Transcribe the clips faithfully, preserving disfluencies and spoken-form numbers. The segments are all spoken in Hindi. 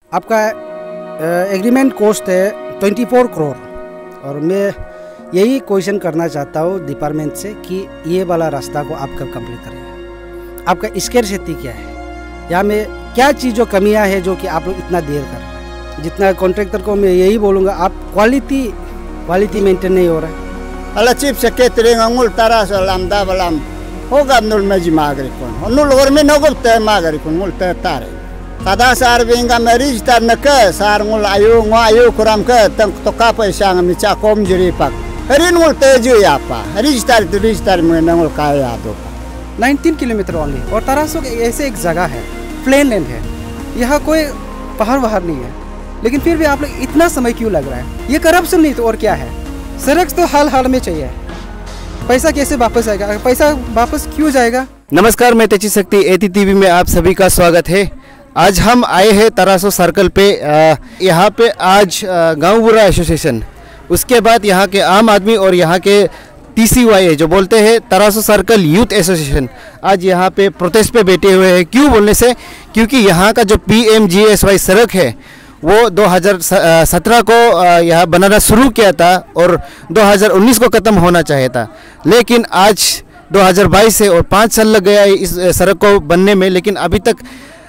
आपका एग्रीमेंट कॉस्ट है ट्वेंटी फोर करोड़ और मैं यही क्वेश्चन करना चाहता हूँ डिपार्टमेंट से कि ये वाला रास्ता को आप कब कंप्लीट करेंगे। आपका स्कैरसिटी क्या है, यहाँ में क्या चीज़ जो कमियाँ है जो कि आप लोग इतना देर कर रहे हैं। जितना कॉन्ट्रैक्टर को मैं यही बोलूँगा, आप क्वालिटी क्वालिटी मेंटेन नहीं हो रहा है। अला chief secretary ngul tara sa lamda balam hoga nul meji magri kon nul orme nogop te magri kon ngul te tare kada sar binga marriage tar naka sar ngul ayu ngo ayu kuram ka tang toka pa isang mi cha kom jiri pak herin ngul te ju ya pa register register में ngul kaya do nineteen kilometre only और तरासो ऐसे एक जगह है, प्लेन लैंड है, यहाँ कोई पहाड़ वहाड़ नहीं है, लेकिन फिर भी आप लोग इतना समय क्यों लग रहा है। ये करप्शन नहीं तो और क्या है। सड़क तो हाल हाल में चाहिए, पैसा कैसे वापस आएगा, पैसा वापस क्यों जाएगा। नमस्कार, मैं तेजी शक्ति एटी टीवी में आप सभी का स्वागत है। आज हम आए हैं तरासो सर्कल पे। यहाँ पे आज गांव बुरा एसोसिएशन, उसके बाद यहाँ के आम आदमी और यहाँ के टी सी वाई जो बोलते हैं तरासो सर्कल यूथ एसोसिएशन आज यहाँ पे प्रोटेस्ट पे बैठे हुए हैं। क्यों बोलने से, क्योंकि यहाँ का जो P M G S Y सड़क है वो दो हज़ार सत्रह को यह बनाना शुरू किया था और दो हज़ार उन्नीस को ख़त्म होना चाहिए था, लेकिन आज दो हज़ार बाईस है और पाँच साल लग गया इस सड़क को बनने में, लेकिन अभी तक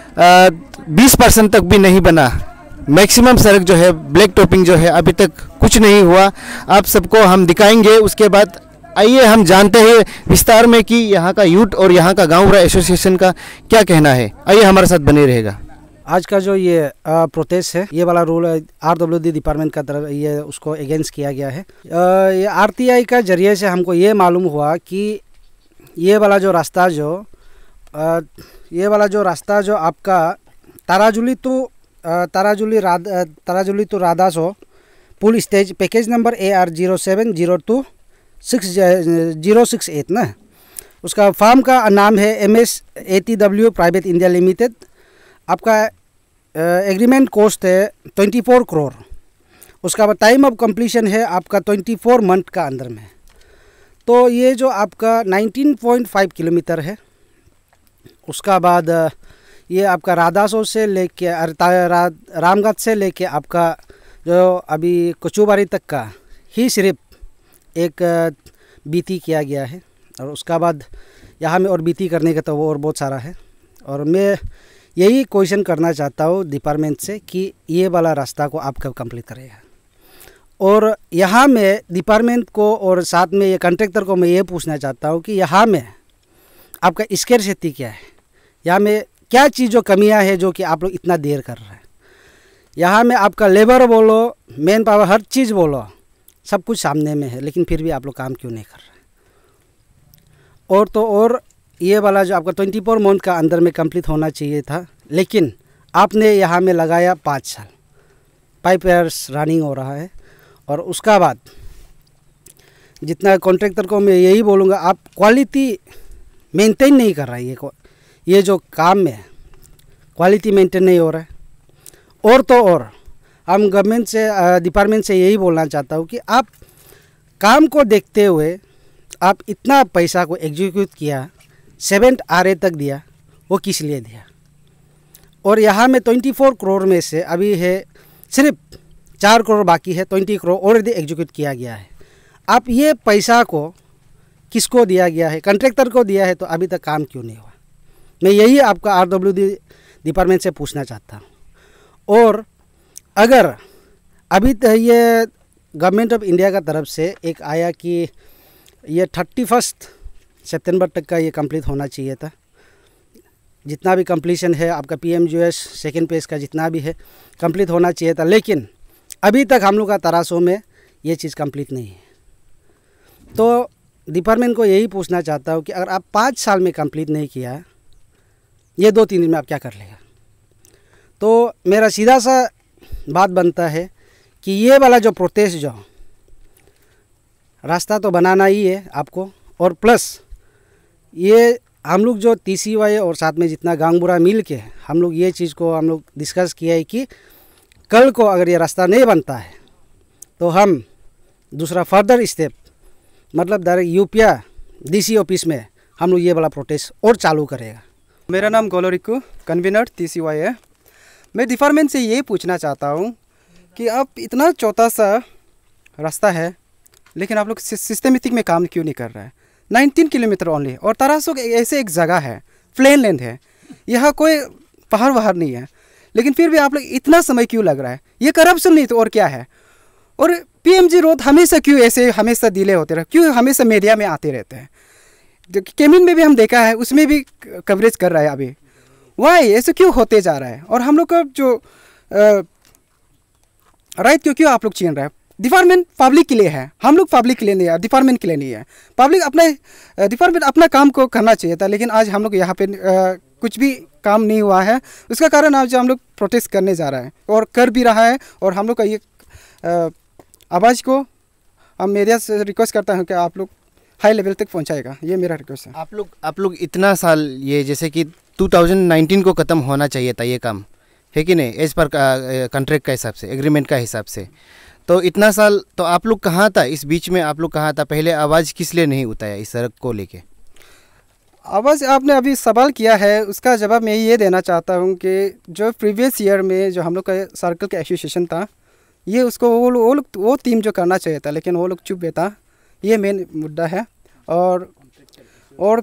बीस परसेंट तक भी नहीं बना। मैक्सिमम सड़क जो है ब्लैक टॉपिंग जो है अभी तक कुछ नहीं हुआ। आप सबको हम दिखाएंगे। उसके बाद आइए हम जानते हैं विस्तार में कि यहाँ का यूथ और यहाँ का गाँव बुरा एसोसिएशन का क्या कहना है। आइए हमारे साथ बने रहेगा। आज का जो ये प्रोटेस्ट है, ये वाला rule R W D department का तरफ ये उसको अगेंस्ट किया गया है। आ, ये आर टी आई का जरिए से हमको ये मालूम हुआ कि ये वाला जो रास्ता जो आ, ये वाला जो रास्ता जो आपका ताराजुली टू ताराजुली राद ताराजुली टू रादासो पुल stage package number A R zero seven zero two six zero six eight ना, उसका फार्म का नाम है M S A T W private India limited. आपका एग्रीमेंट कॉस्ट है ट्वेंटी फोर करोड़। उसका टाइम ऑफ कंप्लीशन है आपका ट्वेंटी फोर मंथ का अंदर में। तो ये जो आपका नाइनटीन पॉइंट फाइव किलोमीटर है, उसका बाद ये आपका रादासो से लेके रा, रामगढ़ से लेके आपका जो अभी कचूबारी तक का ही सिर्फ एक बीती किया गया है और उसका बाद यहाँ में और बीती करने का तो वो और बहुत सारा है। और मैं यही क्वेश्चन करना चाहता हूँ डिपार्टमेंट से कि ये वाला रास्ता को आप कब कंप्लीट करेगा। और यहाँ में डिपार्टमेंट को और साथ में ये कॉन्ट्रैक्टर को मैं ये पूछना चाहता हूँ कि यहाँ में आपका स्कैरसिटी क्या है, यहाँ में क्या चीज़ जो कमियाँ है जो कि आप लोग इतना देर कर रहे हैं। यहाँ में आपका लेबर बोलो, मैन पावर, हर चीज़ बोलो, सब कुछ सामने में है, लेकिन फिर भी आप लोग काम क्यों नहीं कर रहे। और तो और ये वाला जो आपका ट्वेंटी फोर मंथ का अंदर में कंप्लीट होना चाहिए था, लेकिन आपने यहाँ में लगाया पाँच साल पाइप ईयर्स रनिंग हो रहा है। और उसका बाद जितना कॉन्ट्रैक्टर को मैं यही बोलूँगा, आप क्वालिटी मेंटेन नहीं कर रहा है। ये ये जो काम में क्वालिटी मेंटेन नहीं हो रहा है। और तो और हम गवर्नमेंट से डिपार्टमेंट से यही बोलना चाहता हूँ कि आप काम को देखते हुए आप इतना पैसा को एग्जीक्यूट किया, सेवेंथ आर ए तक दिया, वो किस लिए दिया। और यहाँ में ट्वेंटी फोर करोड़ में से अभी है सिर्फ चार करोड़ बाकी है, ट्वेंटी करोड़ ऑलरेडी एग्जीक्यूट किया गया है। आप ये पैसा को किसको दिया गया है, कॉन्ट्रैक्टर को दिया है, तो अभी तक काम क्यों नहीं हुआ। मैं यही आपका आर डब्ल्यू डी डिपार्टमेंट से पूछना चाहता हूँ। और अगर अभी तो ये गवर्नमेंट ऑफ इंडिया का तरफ से एक आया कि ये थर्टी फर्स्ट सितंबर तक का ये कंप्लीट होना चाहिए था, जितना भी कंप्लीशन है आपका P M G S second page का जितना भी है कंप्लीट होना चाहिए था, लेकिन अभी तक हम लोग का तरासो में ये चीज़ कंप्लीट नहीं है। तो डिपार्टमेंट को यही पूछना चाहता हूँ कि अगर आप पाँच साल में कंप्लीट नहीं किया, ये दो तीन दिन में आप क्या कर लेगा। तो मेरा सीधा सा बात बनता है कि ये वाला जो प्रोटेस्ट जो रास्ता तो बनाना ही है आपको, और प्लस ये हम लोग जो टी सी वाई और साथ में जितना गांव बुरा मिल के हम लोग ये चीज़ को हम लोग डिस्कस किया है कि कल को अगर ये रास्ता नहीं बनता है तो हम दूसरा फर्दर स्टेप मतलब डायरेक्ट यूपिया डी सी ऑफिस में हम लोग ये वाला प्रोटेस्ट और चालू करेगा। मेरा नाम Goloriku convener T C Y है। मैं डिपार्टमेंट से ये पूछना चाहता हूँ कि आप इतना छोटा सा रास्ता है लेकिन आप लोग सिस्टमेटिक में काम क्यों नहीं कर रहा है। नाइनटीन किलोमीटर ओनली, और तरासो ऐसे एक जगह है, प्लेन लैंड है, यहाँ कोई पहाड़ वहाड़ नहीं है, लेकिन फिर भी आप लोग इतना समय क्यों लग रहा है। ये करप्शन नहीं तो और क्या है। और पीएमजी रोड हमेशा क्यों ऐसे हमेशा डिले होते रहे, क्यों हमेशा मीडिया में आते रहते हैं। केमिन में भी हम देखा है, उसमें भी कवरेज कर रहा है अभी। वाई ऐसे क्यों होते जा रहा है। और हम लोग का जो राइट क्यों क्यों आप लोग छीन रहे हैं। डिपार्टमेंट पब्लिक के लिए है, हम लोग पब्लिक के लिए नहीं है, डिपार्टमेंट के लिए नहीं है। पब्लिक अपना डिपार्टमेंट अपना काम को करना चाहिए था, लेकिन आज हम लोग यहाँ पे आ, कुछ भी काम नहीं हुआ है। उसका कारण आज हम लोग प्रोटेस्ट करने जा रहा है और कर भी रहा है। और हम लोग का ये आवाज़ को हम मीडिया से रिक्वेस्ट करता हूँ कि आप लोग हाई लेवल तक पहुँचाएगा, ये मेरा रिक्वेस्ट है। आप लोग आप लोग इतना साल ये जैसे कि दो हज़ार उन्नीस को ख़त्म होना चाहिए था ये काम, है कि नहीं, एज पर कॉन्ट्रैक्ट का हिसाब से, एग्रीमेंट का हिसाब से। तो इतना साल तो आप लोग कहाँ था, इस बीच में आप लोग कहाँ था, पहले आवाज़ किस लिए नहीं उठाया इस सड़क को लेके। आवाज़ आपने अभी सवाल किया है, उसका जवाब मैं ये देना चाहता हूँ कि जो प्रीवियस ईयर में जो हम लोग का सर्कल का एसोसिएशन था, ये उसको वो वो लोग वो टीम जो करना चाहिए था, लेकिन वो लोग चुप बैठा, ये मेन मुद्दा है। और और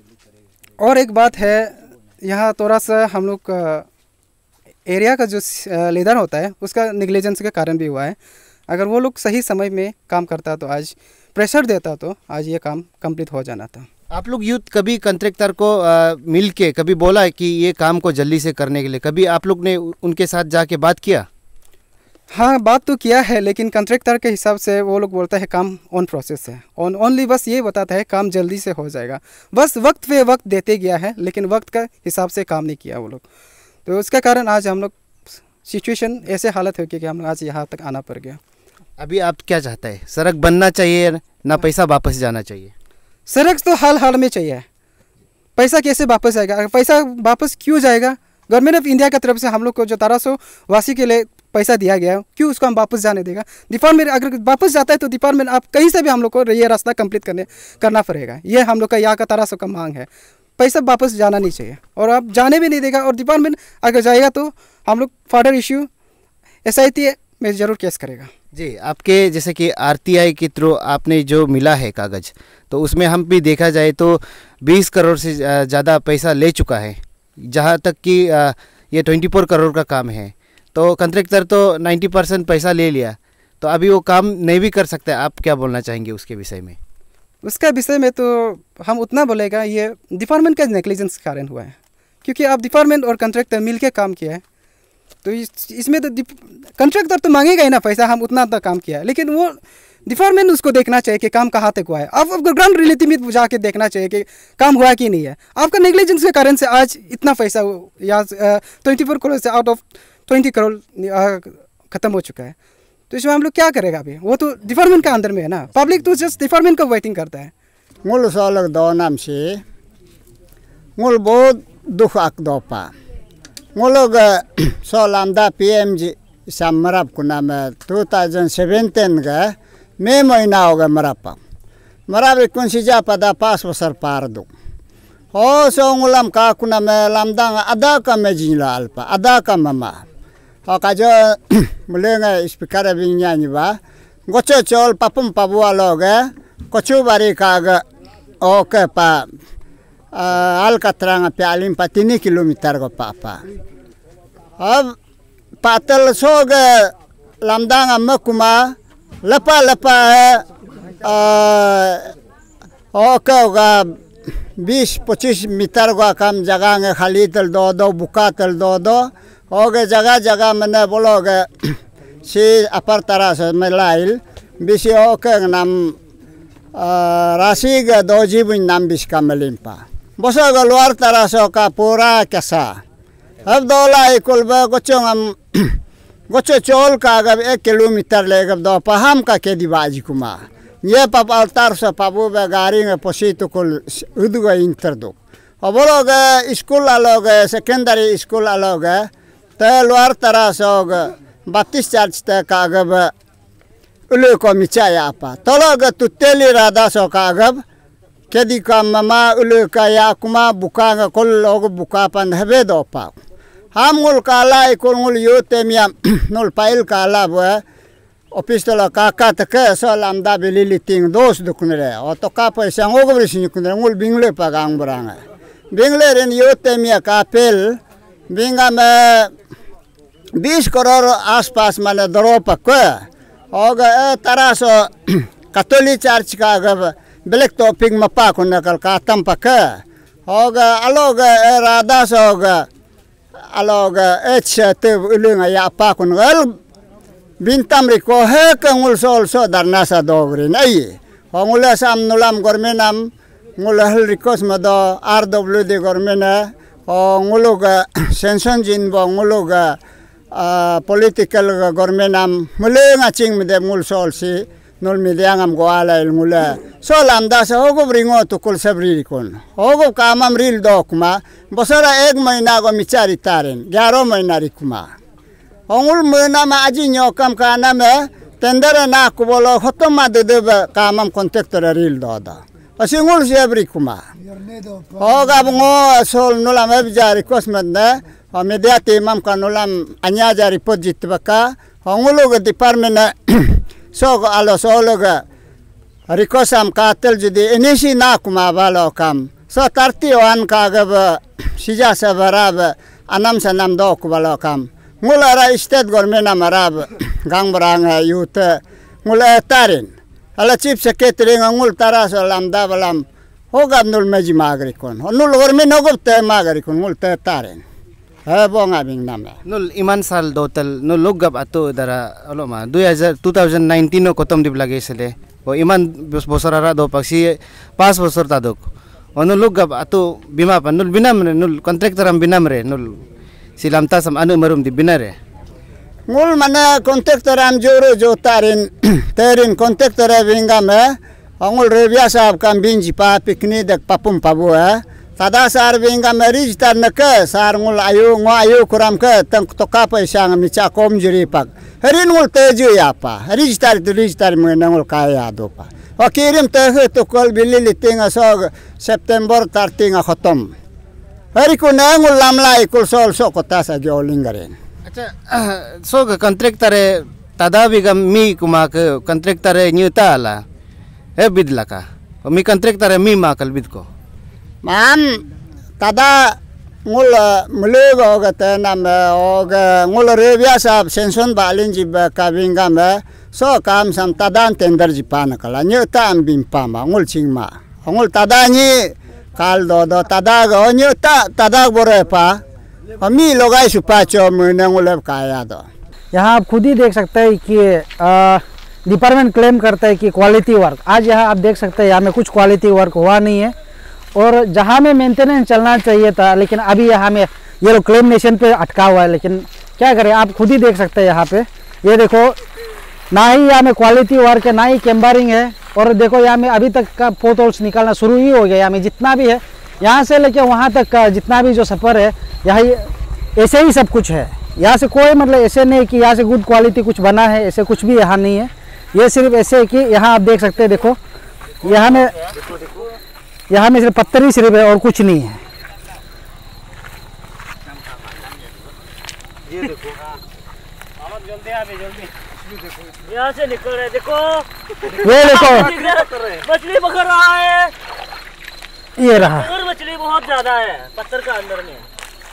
और एक बात है, यहाँ थोड़ा सा हम लोग का एरिया का जो लीडर होता है उसका नेग्लिजेंस के कारण भी हुआ है। अगर वो लोग सही समय में काम करता तो आज प्रेशर देता तो आज ये काम कंप्लीट हो जाना था। आप लोग यूथ कभी कॉन्ट्रैक्टर को आ, मिल के कभी बोला है कि ये काम को जल्दी से करने के लिए, कभी आप लोग ने उनके साथ जाके बात किया? हाँ, बात तो किया है, लेकिन कॉन्ट्रैक्टर के हिसाब से वो लोग बोलता है काम ऑन प्रोसेस है, ऑन ओनली बस ये बताता है काम जल्दी से हो जाएगा, बस वक्त पे वक्त देते गया है, लेकिन वक्त का हिसाब से काम नहीं किया वो लोग। तो उसका कारण आज हम लोग सिचुएशन ऐसे हालत हो गई कि हम लोग आज यहाँ तक आना पड़ गया। अभी आप क्या चाहता है, सड़क बनना चाहिए ना पैसा वापस जाना चाहिए? सड़क तो हाल हाल में चाहिए, पैसा कैसे वापस आएगा, पैसा वापस क्यों जाएगा। गवर्नमेंट ऑफ इंडिया की तरफ से हम लोग को जो तेरह सौ वासी के लिए पैसा दिया गया है, क्यों उसको हम वापस जाने देगा। डिपार्टमेंट अगर वापस जाता है तो डिपार्टमेंट आप कहीं से भी हम लोग को ये रास्ता कंप्लीट करने करना पड़ेगा। ये हम लोग का यहाँ का तेरह सौ का मांग है, पैसा वापस जाना नहीं चाहिए और आप जाने भी नहीं देगा। और डिपार्टमेंट अगर जाएगा तो हम लोग further issue S I T में ज़रूर केस करेगा। जी, आपके जैसे कि आर टी आई के थ्रू आपने जो मिला है कागज़, तो उसमें हम भी देखा जाए तो बीस करोड़ से ज़्यादा पैसा ले चुका है, जहाँ तक कि ये चौबीस करोड़ का काम है। तो कॉन्ट्रैक्टर तो नब्बे परसेंट पैसा ले लिया, तो अभी वो काम नहीं भी कर सकता है। आप क्या बोलना चाहेंगे उसके विषय में? उसका विषय में तो हम उतना बोलेगा, ये डिपार्टमेंट का नेग्लिजेंस के कारण हुआ है, क्योंकि आप डिपार्टमेंट और कॉन्ट्रैक्टर मिल के काम किया है। तो इस, इसमें तो कॉन्ट्रैक्टर तो मांगेगा ही ना पैसा, हम उतना तो काम किया है, लेकिन वो डिपार्टमेंट उसको देखना चाहिए कि काम कहाँ तक हुआ है। आप ग्राउंड रियलिटी में जाके देखना चाहिए कि काम हुआ कि नहीं है। आपका नेग्लिजेंस के कारण से आज इतना पैसा या ट्वेंटी फोर करोड़ से आउट ऑफ ट्वेंटी करोड़ ख़त्म हो चुका है। तो इसमें हम लोग क्या करेगा अभी, वो तो डिपार्टमेंट का अंदर में है ना, पब्लिक तो जस्ट डिपार्टमेंट का वेटिंग करता है। मुल सोलक दो नाम से मुल बहुत दुख आक दोपा मुलोग सोलामदा पीएमजी समरप कुना में दो हज़ार सत्रह का मे महीना होगा मरप मरप कौन सी जा पदा पास बसर पार दो हो सो मुलम का कुना में लमदांग आधा का में जिला अल्पा आधा का ममा हो का जो मुलेंगे स्पीकर बिन्या निबा गोचो चोल पापुम पाबुआ लोग कोचु बारी काग ओके पा आल कतरांग प्यालिम पतिनी किलोमीटर को पापा अब पातल सोग लमदांग मकुमा लपा लपा है ओके होगा बीस पच्चीस मीटर का कम जगह में खाली तल दो दो बुका तल दो दो हो गए जगह जगह मैंने बोलोगे सी अपर तरह से मिलाइल बिसी ओके नाम राशि के दो जीवन नाम बिस का मिलिम्पा बसो का luar तरह से का पूरा कैसा अब दो लाई कुल बे गोचो हम गोचो चोल का अगर एक किलोमीटर लेकर दो पहाम का के दिवाजी कुमा ये पाप अल्तार से पापू बे गाड़ी में पोसी तो कुल उधुगा इंटर दो अब बोलोगे स्कूल आलोगे सेकेंडरी स्कूल आलोगे तो luar तरह से होगा बत्तीस चार्ज तक का अगर उल्लू को मिचाया apa tolong tuteli rada so kagab kedi ka mama ulu ka ya kuma buka ga kol log buka pan habe do pa ham ngul kala ikul ngul yote miam nul pail kala bua office to la kaka take so lamda belili ting dos duknere oto ka paisa ngogobri sinyuknere ngul bingle pagang branga bingle ren yote mia kapel binga me बीस करोड़ आसपास माने दरो पक्का होगा तरासो कैथोलिक चर्च का अगर ब्लैक टॉपिंग मप्पा को नकल कातम पक्का होगा अलोग राधा सो होगा अलोग एच ते उलंग या पा को नकल बिंतम रिको है कंगुल सोल सो दरना सा दोगरी नहीं होंगुले साम नुलाम गवर्नमेंट मुले हल रिकोस मदो आर डब्ल्यू डी गवर्नमेंट होंगुलोगा सेंसन जिन बोंगुलोगा political government am mule ngaching mide mul solsi nol midiang am goala il mule so lamda sa hogo bringo to kul sabri kon hogo kamam ril dokma bosara ek mahina go michari taren ग्यारह mahina rikuma ongul mena ma aji nyokam kana me tender na kubolo khotom ma de de kamam contractor ril doda asingul sabri kuma hoga bungo sol nola me bijari kosmedna media timam kanulam anya jari pojit baka honguluga department so alo sologa rikosam katel judi inisi na kuma balo kam so tarti wan ka gab sija sabarab anam sanam do ku balo kam ngulara state government amarab gangbrang youth ngula tarin ala chief secretary ngul taras lamda balam hogab nul meji magri kon nul government hogab te magri kon ngul te tarin है बोंगा बिंग नाम है नुल इमान साल दोतल नुल लोग गब आतो दरा अलो मा दो हज़ार दो हज़ार उन्नीस नो कोतम दिप लगे सले ओ इमान बोसरा रा दो पक्षी पांच बोसर ता दो नुल लोग गब आतो बीमा पन नुल बिना मरे नुल कॉन्ट्रैक्टर हम बिना मरे नुल सिलामता सम अनु मरुम दि बिना रे मुल मने कॉन्ट्रैक्टर हम जोरो जो तारिन तेरिन कॉन्ट्रैक्टर बिंगा में अंगुल रेबिया साहब का बिंजी पा पिकनी दक पापुम पाबु है tada sar binga marriage tar naka sar ngul ayu ngo ayu kuram ka tang toka paisa ngam cha kom jiri pak herin ngul teju ya pa marriage tar marriage tar mena ngul kaya do pa o kirim te to kol bilili tinga so september tar tinga khotom hari ko na ngul lamla ikul sol so kota sa jolingaren acha so ka contractor tada bigam mi kuma ka contractor nyuta ala e bidlaka mi contractor mi ma kal bid ko Mam, tada ngul mulega ogata nam og ngul revia sab senson balin jib kabinga me so kam sam tadan tender jipana kala nyota am bimpa ma ngul chingma ngul tada ni kal do do tada go nyota tada bore pa ami logai supacho mune ngul kaya do यहाँ आप खुद ही देख सकते हैं कि डिपार्टमेंट क्लेम करता है कि क्वालिटी वर्क आज यहाँ आप देख सकते हैं यहाँ में कुछ क्वालिटी वर्क हुआ नहीं है और जहाँ में मेंटेनेंस चलना चाहिए था लेकिन अभी यहाँ में ये लोग क्लेम नेशन पे अटका हुआ है लेकिन क्या करें आप खुद ही देख सकते हैं यहाँ पे ये देखो ना ही यहाँ में क्वालिटी वर्क है ना ही कैम्बरिंग है और देखो यहाँ में अभी तक का पोर्ट होल्स निकालना शुरू ही हो गया यहाँ में जितना भी है यहाँ से लेकर वहाँ तक का जितना भी जो सफ़र है यहाँ ऐसे ही सब कुछ है यहाँ से कोई मतलब ऐसे नहीं कि यहाँ से गुड क्वालिटी कुछ बना है ऐसे कुछ भी यहाँ नहीं है ये सिर्फ ऐसे है कि यहाँ आप देख सकते हैं देखो यहाँ में यहाँ में सिर्फ पत्थर ही सिर्फ है और कुछ नहीं है ये देखो जल्दी आ जल्दी यहाँ से निकल रहे देखो ये देखो मछली पकड़ रहा है ये रहा और मछली बहुत ज्यादा है पत्थर का अंदर में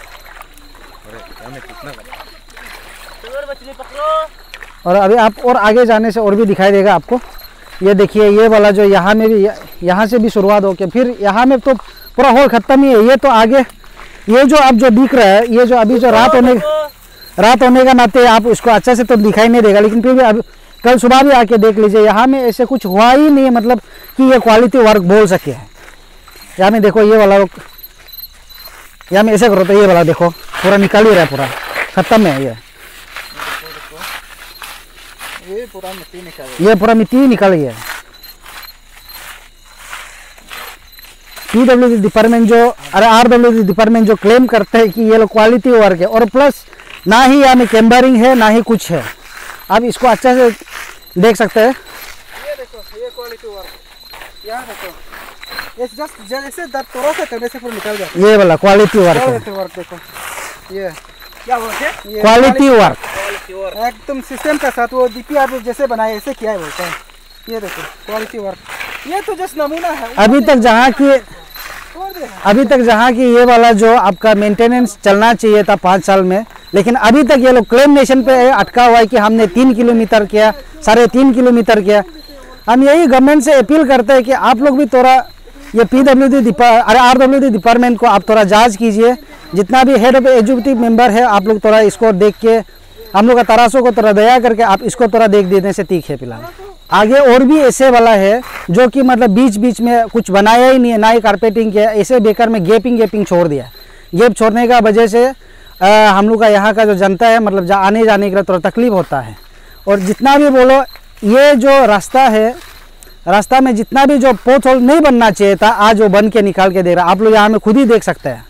मछली पकड़ो और अभी आप और आगे जाने से और भी दिखाई देगा आपको ये देखिए ये वाला जो यहाँ में भी यहाँ से भी शुरुआत हो के फिर यहाँ में तो पूरा होल खत्म ही है ये तो आगे ये जो अब जो दिख रहा है ये जो अभी जो रात होने रात होने का नाते आप उसको अच्छा से तो दिखाई नहीं देगा लेकिन फिर भी अब कल सुबह भी आके देख लीजिए यहाँ में ऐसे कुछ हुआ ही नहीं है मतलब कि ये क्वालिटी वर्क बोल सके है यहाँ में देखो ये वाला यहाँ में ऐसे करो तो ये वाला देखो पूरा निकल ही रहा है पूरा खत्म है ये ये पूरा मिट्टी निकल ये पूरा मिट्टी ही निकल गया पी डब्ल्यू डी डिपार्टमेंट जो अरे आर डब्ल्यू डी डिपार्टमेंट जो क्लेम करते हैं कि ये लोग क्वालिटी वर्क है और प्लस ना ही यहाँ में कैम्बरिंग है ना ही कुछ है आप इसको अच्छा से देख सकते हैं ये देखो ये क्वालिटी वर्क यहाँ देखो ये जस्ट जैसे दर्द थोड़ा सा करने से पूरा निकल जाता है ये वाला क्वालिटी वर्क है क्वालिटी वर्क देखो ये क्या बोलते हैं? Quality work. क्वालिटी वर्क एकदम सिस्टम के साथ वो डीपीआर जैसे बनाए ऐसे किया है बोलते हैं। ये देखो क्वालिटी वर्क, ये तो जस्ट नमूना है। अभी तक जहाँ की अभी तक जहाँ की ये वाला जो आपका मेंटेनेंस चलना चाहिए था पाँच साल में, लेकिन अभी तक ये लोग क्लेम नेशन पे अटका हुआ है कि हमने तीन किलोमीटर किया, साढ़े तीन किलोमीटर किया। हम यही गवर्नमेंट से अपील करते हैं कि आप लोग भी थोड़ा ये पी डब्ल्यू डी अरे आर डब्ल्यू डी डिपार्टमेंट को आप थोड़ा जांच कीजिए। जितना भी हेड ऑफ एग्जीक्यूटिव मेंबर है आप लोग थोड़ा इसको देख के हम लोग का तरासों को थोड़ा दया करके आप इसको थोड़ा देख देने से ठीक है। फिलहाल आगे और भी ऐसे वाला है जो कि मतलब बीच बीच में कुछ बनाया ही नहीं है, ना ही कारपेटिंग किया, ऐसे बेकार में गेपिंग गेपिंग छोड़ दिया। गेप छोड़ने का वजह से आ, हम लोग का यहाँ का जो जनता है मतलब जा आने जाने के लिए थोड़ा तकलीफ होता है। और जितना भी बोलो ये जो रास्ता है, रास्ता में जितना भी जो पोथ होल नहीं बनना चाहिए था आज वो बन के निकाल के दे रहा है। आप लोग यहाँ में खुद ही देख सकते हैं।